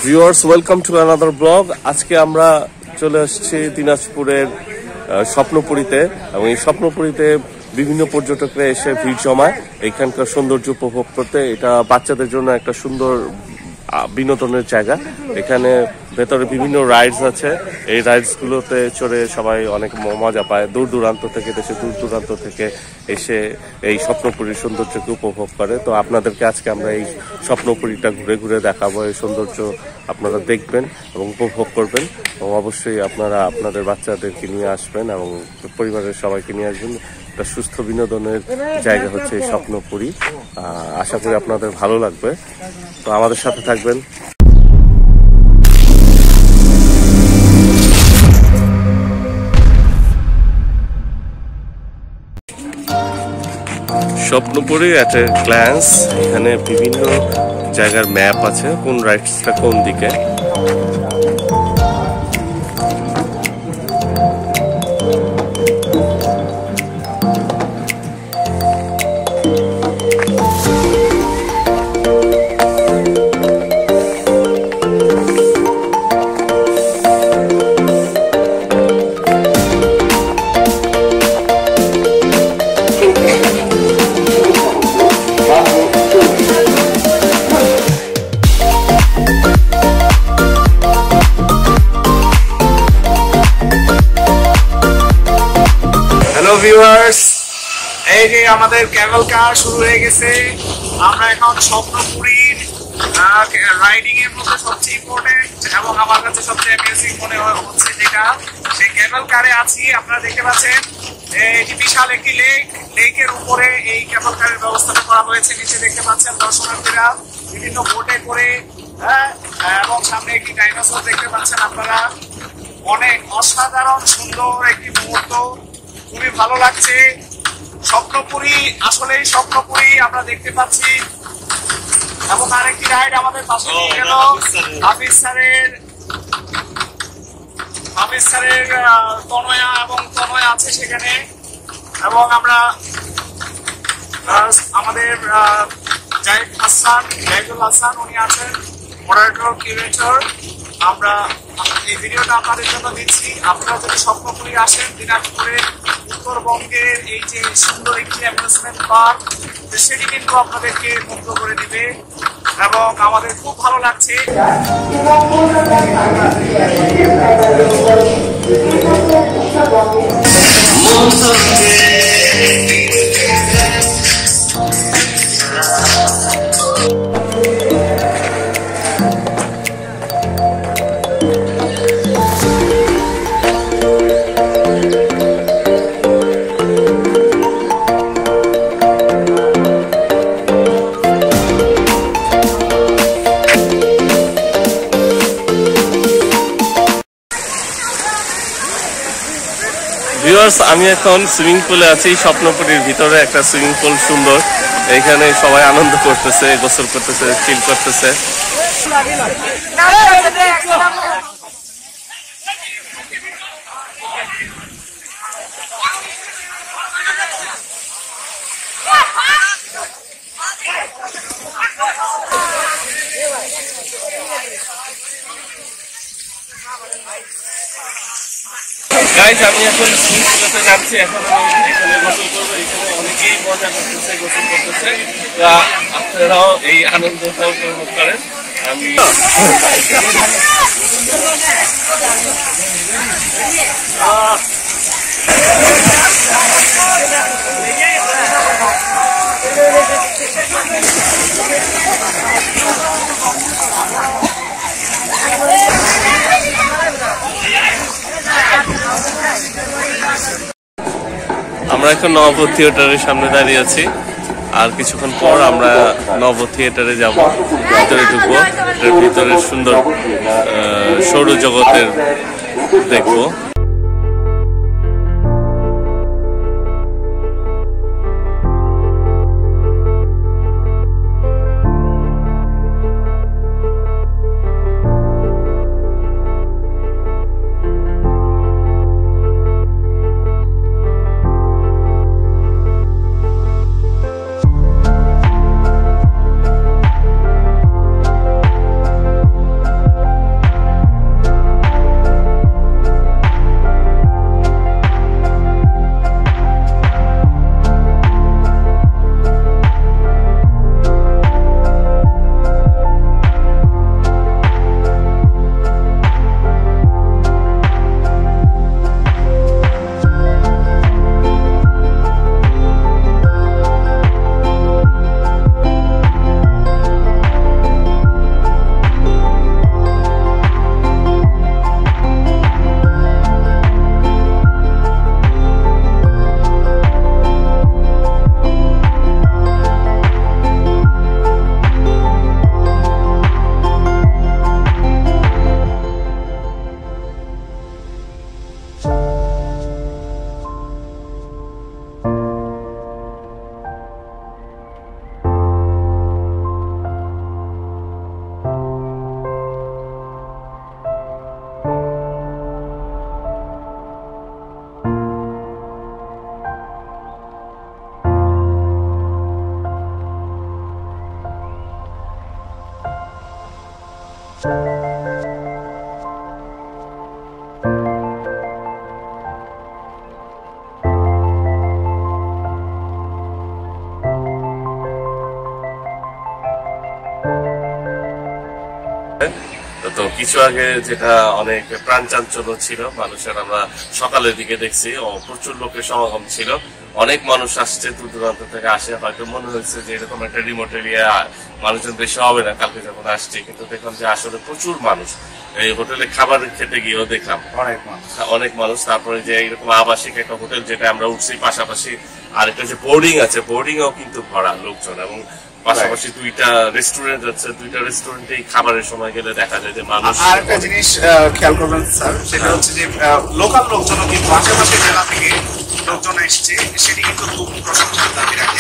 Viewers, welcome to another blog. আজকে আমরা চলে আসছি দিনাজপুরের স্বপ্নপুরীতে, এবং এই স্বপ্নপুরীতে বিভিন্ন পর্যটকরা এসে ভিড় জমায় এখানকার সৌন্দর্য উপভোগ করতে। এটা বাচ্চাদের জন্য একটা সুন্দর বিনোদনের জায়গা। এখানে ভেতরে বিভিন্ন রাইডস আছে, এই রাইডসগুলোতে চড়ে সবাই অনেক মজা পায়। দূর দূরান্ত থেকে, দেশের দূর দূরান্ত থেকে এসে এই স্বপ্নপুরীর সৌন্দর্যকে উপভোগ করে। তো আপনাদেরকে আজকে আমরা এই স্বপ্নপুরীটা ঘুরে ঘুরে দেখাবো। এই সৌন্দর্য আপনারা দেখবেন এবং উপভোগ করবেন, এবং অবশ্যই আপনারা আপনাদের বাচ্চাদেরকে নিয়ে আসবেন এবং পরিবারের সবাইকে নিয়ে আসবেন। একটা সুস্থ বিনোদনের জায়গা হচ্ছে এই স্বপ্নপুরী। আশা করি আপনাদের ভালো লাগবে, তো আমাদের সাথে থাকবেন। Swapnapuri at a glance. এখানে বিভিন্ন জায়গার ম্যাপ আছে, কোন রাইডসটা কোন দিকে। ভিউয়ার্স, এই যে আমাদের ক্যামেল কার শুরু হয়ে গেছে। আমরা এখন স্বপ্নপুরীর রাইডিং এর মধ্যে সবচেয়ে ইম্পর্টেন্ট এবং আমার কাছে সবচেয়ে অ্যামেজিং মনে হচ্ছে যেটা, সেই ক্যামেল কারে আছি। আপনারা দেখতে পাচ্ছেন এটি বিশাল একটি লেকের উপরে এই ক্যামেল কারের ব্যবস্থাটা করা হয়েছে। নিচে দেখতে পাচ্ছেন দর্শনার্থীরা বিভিন্ন বোটে করে, এবং সামনে একটি ডাইনোসর দেখতে পাচ্ছেন আপনারা। অনেক অসাধারণ সুন্দর একটি মুহূর্ত, খুবই ভালো লাগছে। স্বপ্নপুরী, আসলে স্বপ্নপুরী আমরা দেখতে পাচ্ছি। এবং আরেকটি রাইড আমাদের পাশে নিয়ে গেল হাফিজ স্যারের তনয়া, এবং তনয়া আছে সেখানে। এবং আমরা আমাদের জাহিদুল হাসান উনি আছেন মডারেটর, কিউরেটর। আমরা এই ভিডিওটা আপনাদের জন্য দিচ্ছি। আপনারা যদি স্বপ্নপুরী আসেন, দিনাজপুরে উত্তরবঙ্গের এই যে সুন্দর একটি অ্যামিউজমেন্ট পার্ক, সেটি কিন্তু আপনাদেরকে মুগ্ধ করে দিবে এবং আমাদের খুব ভালো লাগছে। ভিউয়ার্স, আমি এখন সুইমিং পুলে আছি। স্বপ্নপুরীর ভিতরে একটা সুইমিং পুল, সুন্দর। এখানে সবাই আনন্দ করতেছে, গোসল করতেছে, চিল করতেছে। গাইস, আমি এখন সুইমিং পুলেতে যাচ্ছি। এখন আমি এখানে গোসল করবো। এখানে অনেকেই মজা করতেছে, গোসল করতেছে। আপনারাও এই আনন্দটা উপভোগ করেন। আমি আমরা এখন নব থিয়েটারের সামনে দাঁড়িয়ে আছি। আর কিছুক্ষণ পর আমরা নব থিয়েটারে যাব, ভিতরে ঢুকবো। এটার ভিতরে সুন্দর সৌরজগতের দেখবো। তো কিছু আগে যেটা অনেক প্রাণ চাঞ্চল্য ছিল মানুষের, আমরা সকালের দিকে দেখছি প্রচুর লোকের সমাগম ছিল, অনেক মানুষ আসছে, দূর দূরান্ত থেকে আসে। হয়তো মনে হয়েছে যে এরকম একটা রিমোট এরিয়া মানুষজন বেশি হবে না কালকে যখন আসছে, কিন্তু দেখলাম যে আসলে প্রচুর মানুষ। এই হোটেলে খাবার খেতে গিয়েও দেখলাম অনেক মানুষ। তারপরে যে এরকম আবাসিক একটা হোটেল যেটা আমরা উঠছি, পাশাপাশি আরেকটা যে বোর্ডিং আছে, বোর্ডিং এও কিন্তু ভরা লোকজন, এবং পাশাপাশি দুইটা রেস্টুরেন্ট আছে, দুইটা রেস্টুরেন্টে খাবারের সময় গেলে দেখা যায় যে মানুষ। আর একটা জিনিস খেয়াল করবেন স্যার, সেটা হচ্ছে যে লোকাল লোকজন কিন্তু আশেপাশের জেলা থেকে লোকজন এসছে, সেটি কিন্তু খুব প্রশংসার দাবি রাখে।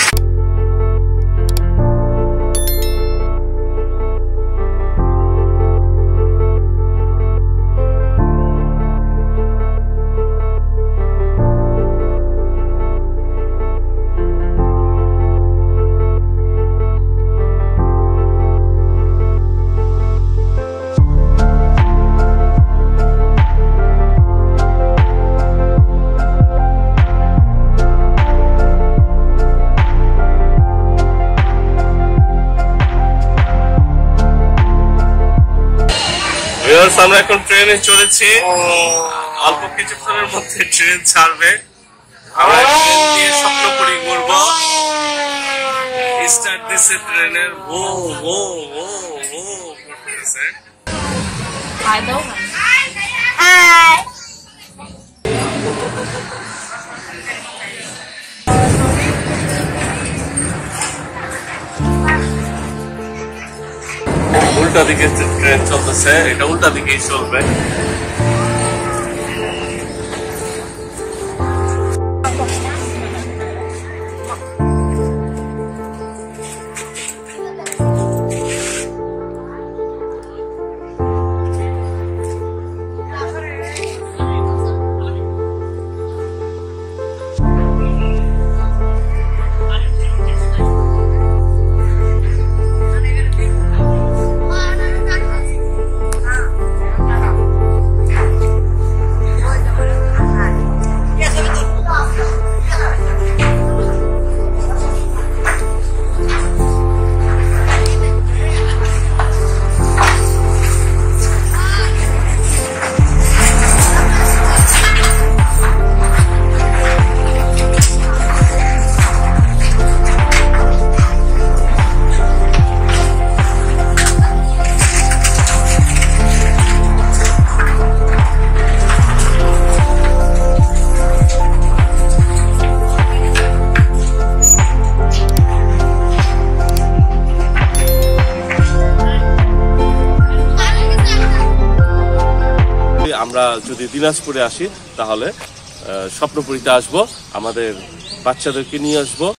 আমরা এখন ট্রেনে চলেছি, অল্প কিছুক্ষণের মধ্যে ট্রেন ছাড়বে। আমরা ট্রেন দিয়ে স্বপ্নপুরী ঘুরবো। স্টার্ট দিচ্ছে ট্রেনের ভো ভো ভো ভো করতেছে। উল্টা দিকে ট্রেন চলতেছে, এটা উল্টা দিকেই চলবে। আমরা যদি দিনাজপুরে আসি তাহলে স্বপ্নপুরীতে আসবো, আমাদের বাচ্চাদেরকে নিয়ে আসবো,